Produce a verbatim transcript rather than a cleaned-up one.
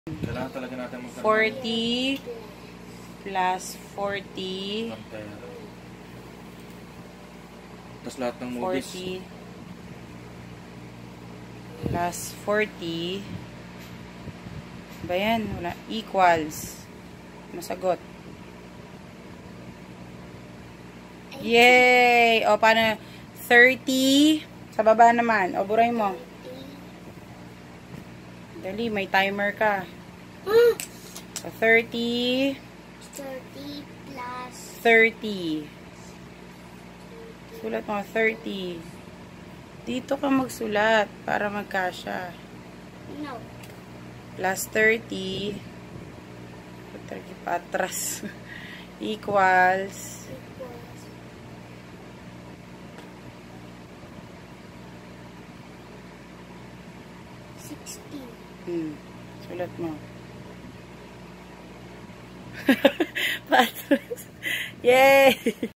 Kailangan talaga natin magkaroon. forty plus forty. Tapos lahat ng movies. forty plus forty. Ba yan? Wala. Equals. Masagot. Yay! O, paano? thirty. Sa baba naman. O, buray mo. Dali, may timer ka. So, thirty. thirty plus thirty. Sulat mo, thirty. Dito ka magsulat para magkasya. no. Plus thirty. thirty pa atras. Equals. Equals sixteen. Hmm. Sulat mo. Patras. Yay!